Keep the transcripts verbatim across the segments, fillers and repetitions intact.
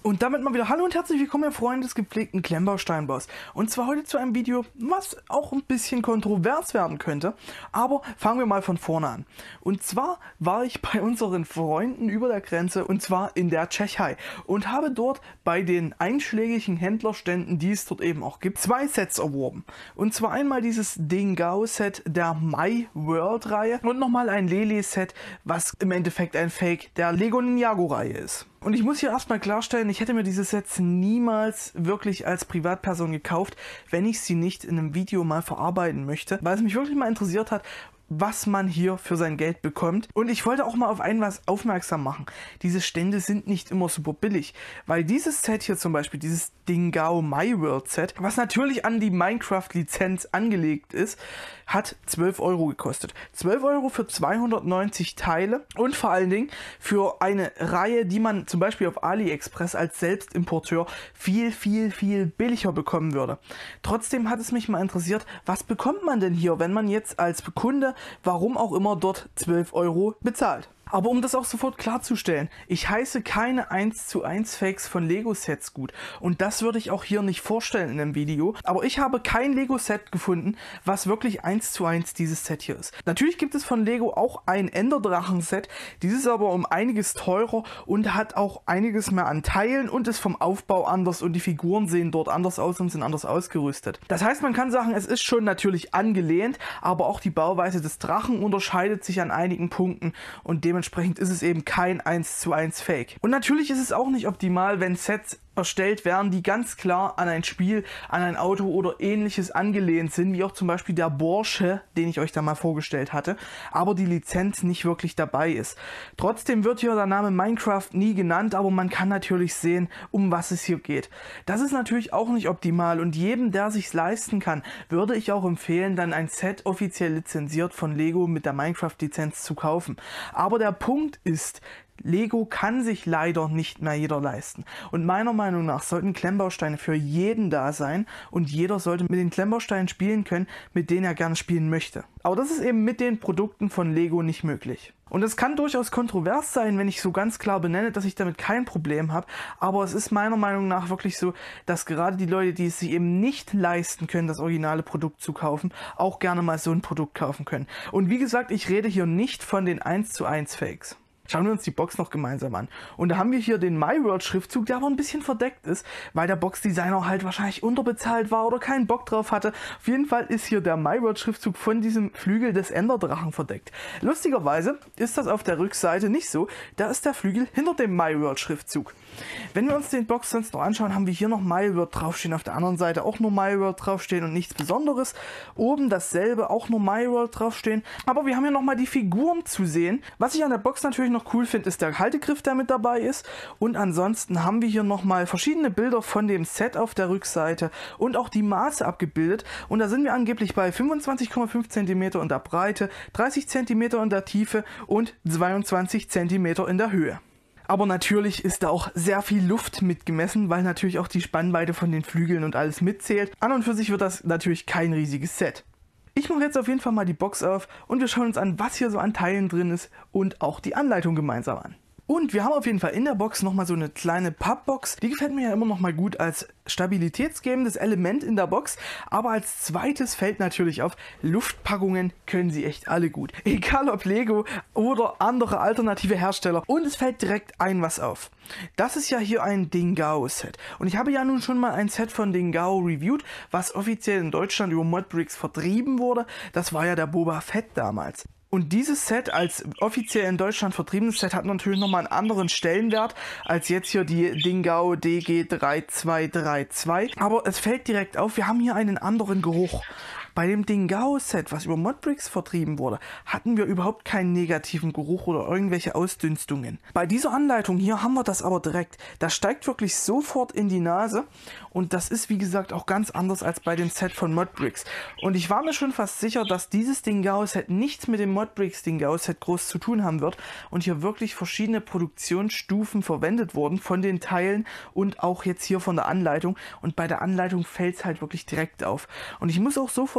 Und damit mal wieder hallo und herzlich willkommen, ihr Freunde des gepflegten Klemmbausteinbaus. Und zwar heute zu einem Video, was auch ein bisschen kontrovers werden könnte. Aber fangen wir mal von vorne an. Und zwar war ich bei unseren Freunden über der Grenze, und zwar in der Tschechei. Und habe dort bei den einschlägigen Händlerständen, die es dort eben auch gibt, zwei Sets erworben. Und zwar einmal dieses Dingao-Set der My World-Reihe und nochmal ein Lele-Set, was im Endeffekt ein Fake der Lego Ninjago-Reihe ist. Und ich muss hier erstmal klarstellen, ich hätte mir diese Sets niemals wirklich als Privatperson gekauft, wenn ich sie nicht in einem Video mal verarbeiten möchte, weil es mich wirklich mal interessiert hat, was man hier für sein Geld bekommt. Und ich wollte auch mal auf ein was aufmerksam machen. Diese Stände sind nicht immer super billig, weil dieses Set hier zum Beispiel, dieses Dingao My World Set, was natürlich an die Minecraft-Lizenz angelegt ist, hat zwölf Euro gekostet. zwölf Euro für zweihundertneunzig Teile und vor allen Dingen für eine Reihe, die man zum Beispiel auf AliExpress als Selbstimporteur viel, viel, viel billiger bekommen würde. Trotzdem hat es mich mal interessiert, was bekommt man denn hier, wenn man jetzt als Kunde, warum auch immer, dort zwölf Euro bezahlt. Aber um das auch sofort klarzustellen, ich heiße keine eins zu eins Fakes von Lego-Sets gut. Und das würde ich auch hier nicht vorstellen in einem Video. Aber ich habe kein Lego-Set gefunden, was wirklich eins zu eins dieses Set hier ist. Natürlich gibt es von Lego auch ein Enderdrachen-Set. Dieses ist aber um einiges teurer und hat auch einiges mehr an Teilen und ist vom Aufbau anders und die Figuren sehen dort anders aus und sind anders ausgerüstet. Das heißt, man kann sagen, es ist schon natürlich angelehnt, aber auch die Bauweise des Drachen unterscheidet sich an einigen Punkten und dementsprechend Dementsprechend ist es eben kein eins zu eins Fake. Und natürlich ist es auch nicht optimal, wenn Sets erstellt werden, die ganz klar an ein Spiel, an ein Auto oder ähnliches angelehnt sind, wie auch zum Beispiel der Porsche, den ich euch da mal vorgestellt hatte, aber die Lizenz nicht wirklich dabei ist. Trotzdem wird hier der Name Minecraft nie genannt, aber man kann natürlich sehen, um was es hier geht. Das ist natürlich auch nicht optimal und jedem, der sich's leisten kann, würde ich auch empfehlen, dann ein Set offiziell lizenziert von Lego mit der Minecraft-Lizenz zu kaufen. Aber der Punkt ist, Lego kann sich leider nicht mehr jeder leisten. Und meiner Meinung nach sollten Klemmbausteine für jeden da sein und jeder sollte mit den Klemmbausteinen spielen können, mit denen er gerne spielen möchte. Aber das ist eben mit den Produkten von Lego nicht möglich. Und es kann durchaus kontrovers sein, wenn ich so ganz klar benenne, dass ich damit kein Problem habe. Aber es ist meiner Meinung nach wirklich so, dass gerade die Leute, die es sich eben nicht leisten können, das originale Produkt zu kaufen, auch gerne mal so ein Produkt kaufen können. Und wie gesagt, ich rede hier nicht von den eins zu eins Fakes. Schauen wir uns die Box noch gemeinsam an. Und da haben wir hier den My World Schriftzug, der aber ein bisschen verdeckt ist, weil der Boxdesigner halt wahrscheinlich unterbezahlt war oder keinen Bock drauf hatte. Auf jeden Fall ist hier der My World Schriftzug von diesem Flügel des Enderdrachen verdeckt. Lustigerweise ist das auf der Rückseite nicht so. Da ist der Flügel hinter dem My World Schriftzug. Wenn wir uns den Box sonst noch anschauen, haben wir hier noch My World draufstehen, auf der anderen Seite auch nur My World draufstehen und nichts Besonderes. Oben dasselbe, auch nur My World draufstehen. Aber wir haben hier nochmal die Figuren zu sehen. Was ich an der Box natürlich noch cool finde, ist der Haltegriff, der mit dabei ist. Und ansonsten haben wir hier nochmal verschiedene Bilder von dem Set auf der Rückseite und auch die Maße abgebildet. Und da sind wir angeblich bei fünfundzwanzig Komma fünf Zentimeter in der Breite, dreißig Zentimeter in der Tiefe und zweiundzwanzig Zentimeter in der Höhe. Aber natürlich ist da auch sehr viel Luft mitgemessen, weil natürlich auch die Spannweite von den Flügeln und alles mitzählt. An und für sich wird das natürlich kein riesiges Set. Ich mache jetzt auf jeden Fall mal die Box auf und wir schauen uns an, was hier so an Teilen drin ist und auch die Anleitung gemeinsam an. Und wir haben auf jeden Fall in der Box nochmal so eine kleine Pappbox. Die gefällt mir ja immer noch mal gut als stabilitätsgebendes Element in der Box. Aber als zweites fällt natürlich auf, Luftpackungen können sie echt alle gut. Egal ob Lego oder andere alternative Hersteller. Und es fällt direkt ein was auf. Das ist ja hier ein Dingao-Set. Und ich habe ja nun schon mal ein Set von Dingao reviewed, was offiziell in Deutschland über Modbricks vertrieben wurde. Das war ja der Boba Fett damals. Und dieses Set als offiziell in Deutschland vertriebenes Set hat natürlich nochmal einen anderen Stellenwert als jetzt hier die Dingao D G drei zwei drei zwei. Aber es fällt direkt auf, wir haben hier einen anderen Geruch. Bei dem Dingao-Set, was über Modbricks vertrieben wurde, hatten wir überhaupt keinen negativen Geruch oder irgendwelche Ausdünstungen. Bei dieser Anleitung hier haben wir das aber direkt. Das steigt wirklich sofort in die Nase und das ist wie gesagt auch ganz anders als bei dem Set von Modbricks. Und ich war mir schon fast sicher, dass dieses Dingao-Set nichts mit dem Modbricks Dingao-Set groß zu tun haben wird und hier wirklich verschiedene Produktionsstufen verwendet wurden von den Teilen und auch jetzt hier von der Anleitung. Und bei der Anleitung fällt es halt wirklich direkt auf. Und ich muss auch sofort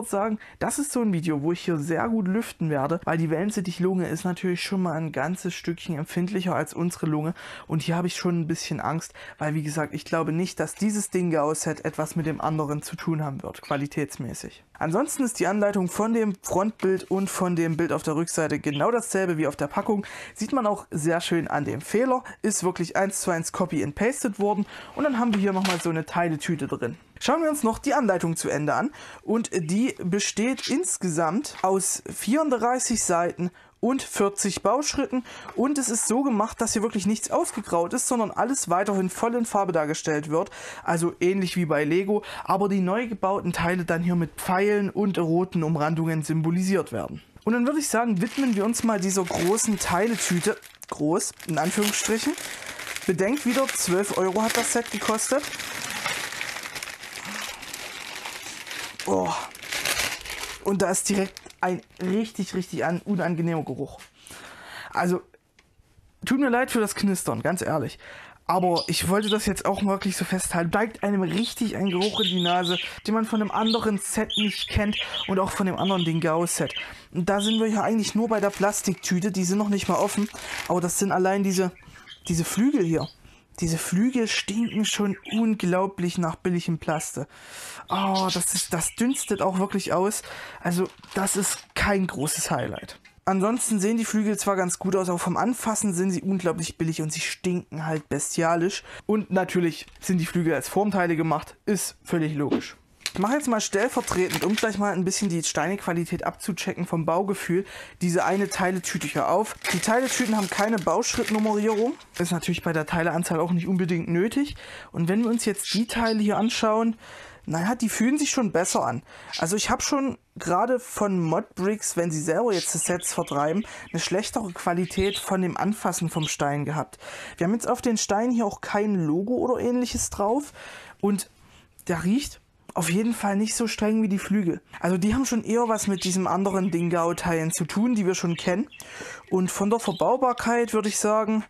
sofort sagen, das ist so ein Video, wo ich hier sehr gut lüften werde, weil die Wellensittich-Lunge ist natürlich schon mal ein ganzes Stückchen empfindlicher als unsere Lunge und hier habe ich schon ein bisschen Angst, weil wie gesagt, ich glaube nicht, dass dieses Dingao-Set etwas mit dem anderen zu tun haben wird, qualitätsmäßig. Ansonsten ist die Anleitung von dem Frontbild und von dem Bild auf der Rückseite genau dasselbe wie auf der Packung. Sieht man auch sehr schön an dem Fehler, ist wirklich eins zu eins Copy and Pasted worden und dann haben wir hier nochmal so eine Teiletüte drin. Schauen wir uns noch die Anleitung zu Ende an und die besteht insgesamt aus vierunddreißig Seiten und vierzig Bauschritten und es ist so gemacht, dass hier wirklich nichts ausgegraut ist, sondern alles weiterhin voll in Farbe dargestellt wird, also ähnlich wie bei Lego, aber die neu gebauten Teile dann hier mit Pfeilen und roten Umrandungen symbolisiert werden. Und dann würde ich sagen, widmen wir uns mal dieser großen Teiletüte, groß in Anführungsstrichen. Bedenkt wieder, zwölf Euro hat das Set gekostet. Oh. Und da ist direkt ein richtig, richtig an, unangenehmer Geruch. Also, tut mir leid für das Knistern, ganz ehrlich. Aber ich wollte das jetzt auch wirklich so festhalten. Bleibt einem richtig ein Geruch in die Nase, den man von einem anderen Set nicht kennt und auch von dem anderen Dingao-Set. Und da sind wir ja eigentlich nur bei der Plastiktüte, die sind noch nicht mal offen. Aber das sind allein diese, diese Flügel hier. Diese Flügel stinken schon unglaublich nach billigem Plaste. Oh, das ist, das dünstet auch wirklich aus. Also, das ist kein großes Highlight. Ansonsten sehen die Flügel zwar ganz gut aus, aber vom Anfassen sind sie unglaublich billig und sie stinken halt bestialisch. Und natürlich sind die Flügel als Formteile gemacht, ist völlig logisch. Ich mache jetzt mal stellvertretend, um gleich mal ein bisschen die Steinequalität abzuchecken vom Baugefühl, diese eine Teiletüte hier auf. Die Teiletüten haben keine Bauschrittnummerierung. Das ist natürlich bei der Teileanzahl auch nicht unbedingt nötig. Und wenn wir uns jetzt die Teile hier anschauen, naja, die fühlen sich schon besser an. Also ich habe schon gerade von Modbricks, wenn sie selber jetzt die Sets vertreiben, eine schlechtere Qualität von dem Anfassen vom Stein gehabt. Wir haben jetzt auf den Steinen hier auch kein Logo oder ähnliches drauf. Und der riecht auf jeden Fall nicht so streng wie die Flügel. Also die haben schon eher was mit diesem anderen Dingao-Teilen zu tun, die wir schon kennen. Und von der Verbaubarkeit würde ich sagen,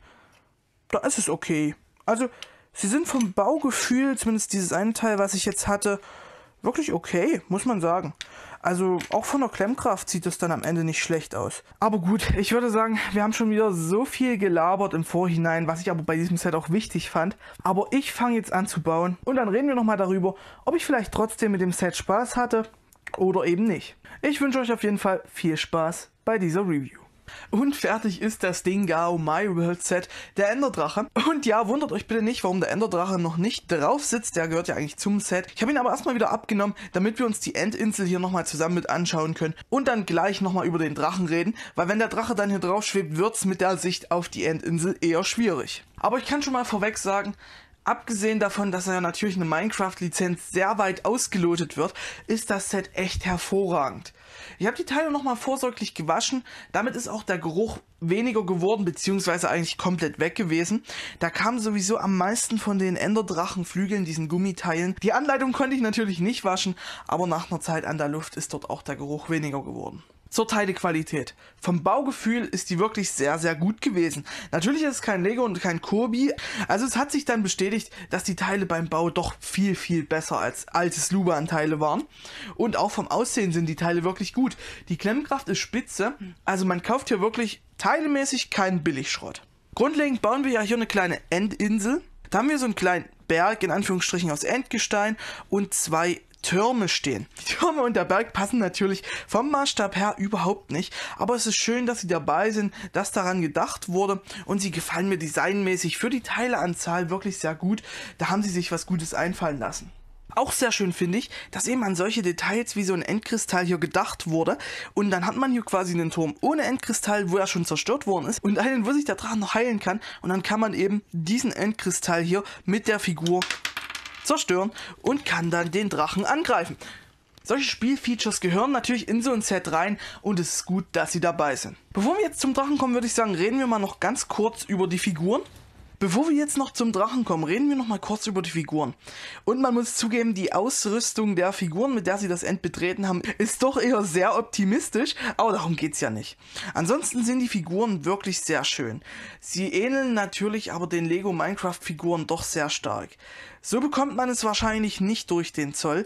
da ist es okay. Also sie sind vom Baugefühl, zumindest dieses eine Teil, was ich jetzt hatte, wirklich okay, muss man sagen. Also auch von der Klemmkraft sieht es dann am Ende nicht schlecht aus. Aber gut, ich würde sagen, wir haben schon wieder so viel gelabert im Vorhinein, was ich aber bei diesem Set auch wichtig fand. Aber ich fange jetzt an zu bauen und dann reden wir nochmal darüber, ob ich vielleicht trotzdem mit dem Set Spaß hatte oder eben nicht. Ich wünsche euch auf jeden Fall viel Spaß bei dieser Review. Und fertig ist das Dingao My World Set, der Enderdrache. Und ja, wundert euch bitte nicht, warum der Enderdrache noch nicht drauf sitzt. Der gehört ja eigentlich zum Set. Ich habe ihn aber erstmal wieder abgenommen, damit wir uns die Endinsel hier nochmal zusammen mit anschauen können. Und dann gleich nochmal über den Drachen reden. Weil wenn der Drache dann hier drauf schwebt, wird es mit der Sicht auf die Endinsel eher schwierig. Aber ich kann schon mal vorweg sagen, abgesehen davon, dass er ja natürlich eine Minecraft-Lizenz sehr weit ausgelotet wird, ist das Set echt hervorragend. Ich habe die Teile nochmal vorsorglich gewaschen, damit ist auch der Geruch weniger geworden, beziehungsweise eigentlich komplett weg gewesen. Da kam sowieso am meisten von den Enderdrachenflügeln, diesen Gummiteilen. Die Anleitung konnte ich natürlich nicht waschen, aber nach einer Zeit an der Luft ist dort auch der Geruch weniger geworden. Zur Teilequalität. Vom Baugefühl ist die wirklich sehr, sehr gut gewesen. Natürlich ist es kein Lego und kein Kirby. Also es hat sich dann bestätigt, dass die Teile beim Bau doch viel, viel besser als altes Luban-Teile waren. Und auch vom Aussehen sind die Teile wirklich gut. Die Klemmkraft ist spitze. Also man kauft hier wirklich teilemäßig keinen Billigschrott. Grundlegend bauen wir ja hier eine kleine Endinsel. Da haben wir so einen kleinen Berg in Anführungsstrichen aus Endgestein und zwei Türme stehen. Die Türme und der Berg passen natürlich vom Maßstab her überhaupt nicht, aber es ist schön, dass sie dabei sind, dass daran gedacht wurde und sie gefallen mir designmäßig für die Teileanzahl wirklich sehr gut. Da haben sie sich was Gutes einfallen lassen. Auch sehr schön finde ich, dass eben an solche Details wie so ein Endkristall hier gedacht wurde und dann hat man hier quasi einen Turm ohne Endkristall, wo er schon zerstört worden ist und einen, wo sich der Drachen noch heilen kann und dann kann man eben diesen Endkristall hier mit der Figur zerstören und kann dann den Drachen angreifen. Solche Spielfeatures gehören natürlich in so ein Set rein und es ist gut, dass sie dabei sind. Bevor wir jetzt zum Drachen kommen, würde ich sagen, reden wir mal noch ganz kurz über die Figuren. Bevor wir jetzt noch zum Drachen kommen, reden wir noch mal kurz über die Figuren. Und man muss zugeben, die Ausrüstung der Figuren, mit der sie das End betreten haben, ist doch eher sehr optimistisch, aber darum geht es ja nicht. Ansonsten sind die Figuren wirklich sehr schön. Sie ähneln natürlich aber den Lego Minecraft Figuren doch sehr stark. So bekommt man es wahrscheinlich nicht durch den Zoll.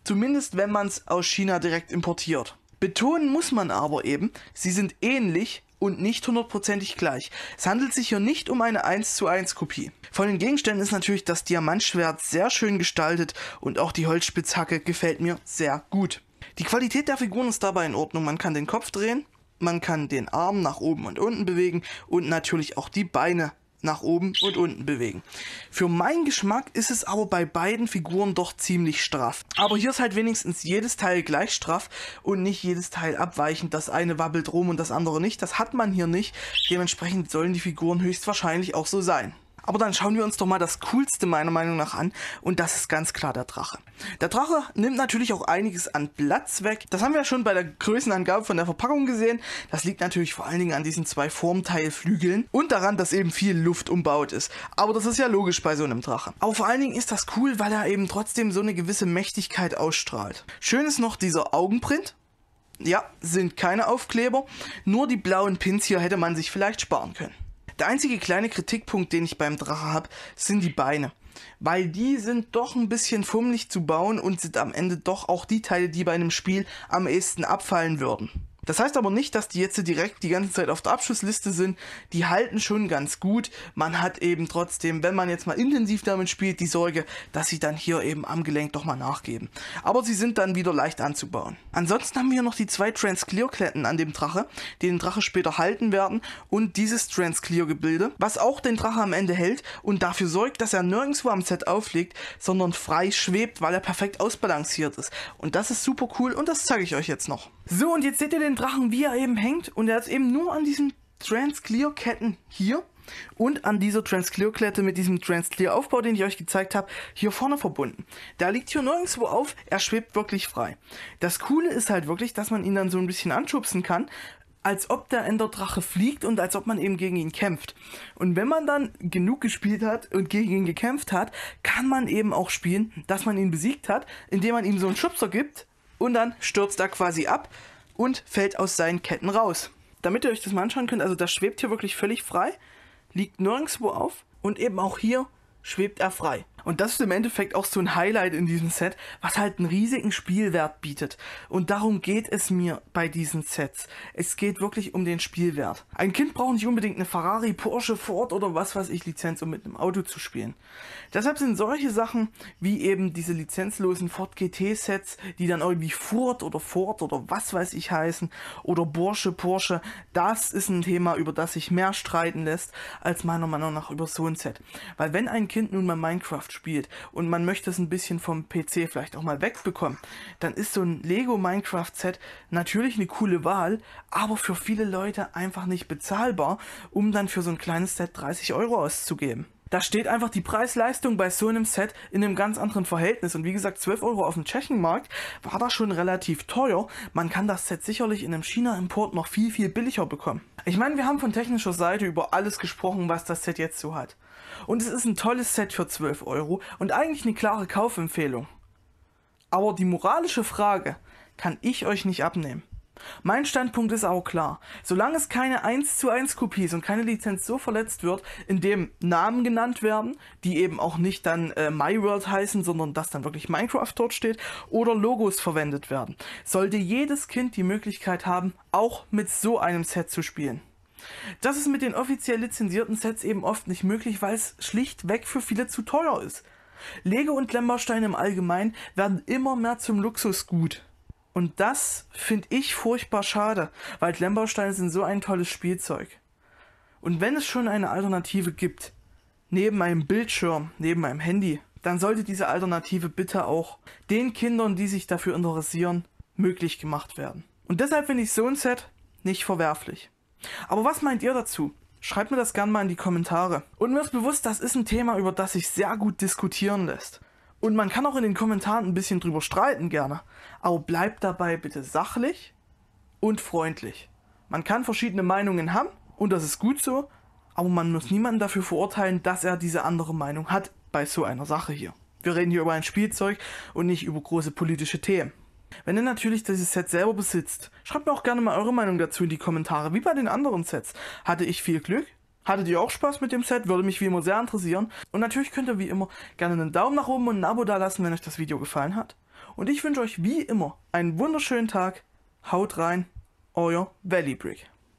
Zumindest wenn man es aus China direkt importiert. Betonen muss man aber eben, sie sind ähnlich und nicht hundertprozentig gleich. Es handelt sich hier nicht um eine eins zu eins Kopie. Von den Gegenständen ist natürlich das Diamantschwert sehr schön gestaltet und auch die Holzspitzhacke gefällt mir sehr gut. Die Qualität der Figuren ist dabei in Ordnung. Man kann den Kopf drehen, man kann den Arm nach oben und unten bewegen und natürlich auch die Beine nach oben und unten bewegen. Für meinen Geschmack ist es aber bei beiden Figuren doch ziemlich straff. Aber hier ist halt wenigstens jedes Teil gleich straff und nicht jedes Teil abweichend. Das eine wabbelt rum und das andere nicht. Das hat man hier nicht. Dementsprechend sollen die Figuren höchstwahrscheinlich auch so sein. Aber dann schauen wir uns doch mal das Coolste meiner Meinung nach an und das ist ganz klar der Drache. Der Drache nimmt natürlich auch einiges an Platz weg. Das haben wir ja schon bei der Größenangabe von der Verpackung gesehen. Das liegt natürlich vor allen Dingen an diesen zwei Formteilflügeln und daran, dass eben viel Luft umbaut ist. Aber das ist ja logisch bei so einem Drache. Aber vor allen Dingen ist das cool, weil er eben trotzdem so eine gewisse Mächtigkeit ausstrahlt. Schön ist noch dieser Augenprint. Ja, sind keine Aufkleber. Nur die blauen Pins hier hätte man sich vielleicht sparen können. Der einzige kleine Kritikpunkt, den ich beim Drache habe, sind die Beine. Weil die sind doch ein bisschen fummelig zu bauen und sind am Ende doch auch die Teile, die bei einem Spiel am ehesten abfallen würden. Das heißt aber nicht, dass die jetzt direkt die ganze Zeit auf der Abschussliste sind. Die halten schon ganz gut. Man hat eben trotzdem, wenn man jetzt mal intensiv damit spielt, die Sorge, dass sie dann hier eben am Gelenk doch mal nachgeben. Aber sie sind dann wieder leicht anzubauen. Ansonsten haben wir noch die zwei Transclear-Kletten an dem Drache, die den Drache später halten werden. Und dieses Transclear-Gebilde, was auch den Drache am Ende hält und dafür sorgt, dass er nirgendwo am Set aufliegt, sondern frei schwebt, weil er perfekt ausbalanciert ist. Und das ist super cool und das zeige ich euch jetzt noch. So, und jetzt seht ihr den Drachen, wie er eben hängt, und er ist eben nur an diesen Transclear-Ketten hier und an dieser Transclear-Klette mit diesem Transclear-Aufbau, den ich euch gezeigt habe, hier vorne verbunden. Der liegt hier nirgendwo auf, er schwebt wirklich frei. Das Coole ist halt wirklich, dass man ihn dann so ein bisschen anschubsen kann, als ob der Enderdrache fliegt und als ob man eben gegen ihn kämpft. Und wenn man dann genug gespielt hat und gegen ihn gekämpft hat, kann man eben auch spielen, dass man ihn besiegt hat, indem man ihm so einen Schubser gibt und dann stürzt er quasi ab und fällt aus seinen Ketten raus. Damit ihr euch das mal anschauen könnt, also das schwebt hier wirklich völlig frei, liegt nirgendwo auf und eben auch hier schwebt er frei. Und das ist im Endeffekt auch so ein Highlight in diesem Set, was halt einen riesigen Spielwert bietet. Und darum geht es mir bei diesen Sets. Es geht wirklich um den Spielwert. Ein Kind braucht nicht unbedingt eine Ferrari, Porsche, Ford oder was weiß ich Lizenz, um mit einem Auto zu spielen. Deshalb sind solche Sachen wie eben diese lizenzlosen Ford G T Sets, die dann irgendwie Ford oder Ford oder was weiß ich heißen, oder Porsche, Porsche, das ist ein Thema, über das sich mehr streiten lässt, als meiner Meinung nach über so ein Set. Weil wenn ein Kind nun mal Minecraft spielt und man möchte es ein bisschen vom P C vielleicht auch mal wegbekommen, dann ist so ein Lego Minecraft Set natürlich eine coole Wahl, aber für viele Leute einfach nicht bezahlbar, um dann für so ein kleines Set dreißig Euro auszugeben. Da steht einfach die Preis-Leistung bei so einem Set in einem ganz anderen Verhältnis. Und wie gesagt, zwölf Euro auf dem Tschechenmarkt war das schon relativ teuer. Man kann das Set sicherlich in einem China-Import noch viel, viel billiger bekommen. Ich meine, wir haben von technischer Seite über alles gesprochen, was das Set jetzt so hat. Und es ist ein tolles Set für zwölf Euro und eigentlich eine klare Kaufempfehlung. Aber die moralische Frage kann ich euch nicht abnehmen. Mein Standpunkt ist auch klar. Solange es keine eins zu eins Kopie ist und keine Lizenz so verletzt wird, indem Namen genannt werden, die eben auch nicht dann äh, MyWorld heißen, sondern dass dann wirklich Minecraft dort steht, oder Logos verwendet werden, sollte jedes Kind die Möglichkeit haben, auch mit so einem Set zu spielen. Das ist mit den offiziell lizenzierten Sets eben oft nicht möglich, weil es schlichtweg für viele zu teuer ist. Lego und Klemmbausteine im Allgemeinen werden immer mehr zum Luxusgut. Und das finde ich furchtbar schade, weil Klemmbausteine sind so ein tolles Spielzeug. Und wenn es schon eine Alternative gibt, neben einem Bildschirm, neben einem Handy, dann sollte diese Alternative bitte auch den Kindern, die sich dafür interessieren, möglich gemacht werden. Und deshalb finde ich so ein Set nicht verwerflich. Aber was meint ihr dazu? Schreibt mir das gerne mal in die Kommentare. Und mir ist bewusst, das ist ein Thema, über das sich sehr gut diskutieren lässt. Und man kann auch in den Kommentaren ein bisschen drüber streiten gerne. Aber bleibt dabei bitte sachlich und freundlich. Man kann verschiedene Meinungen haben und das ist gut so, aber man muss niemanden dafür verurteilen, dass er diese andere Meinung hat bei so einer Sache hier. Wir reden hier über ein Spielzeug und nicht über große politische Themen. Wenn ihr natürlich dieses Set selber besitzt, schreibt mir auch gerne mal eure Meinung dazu in die Kommentare, wie bei den anderen Sets. Hatte ich viel Glück? Hattet ihr auch Spaß mit dem Set? Würde mich wie immer sehr interessieren. Und natürlich könnt ihr wie immer gerne einen Daumen nach oben und ein Abo da lassen, wenn euch das Video gefallen hat. Und ich wünsche euch wie immer einen wunderschönen Tag. Haut rein, euer Valley Brick.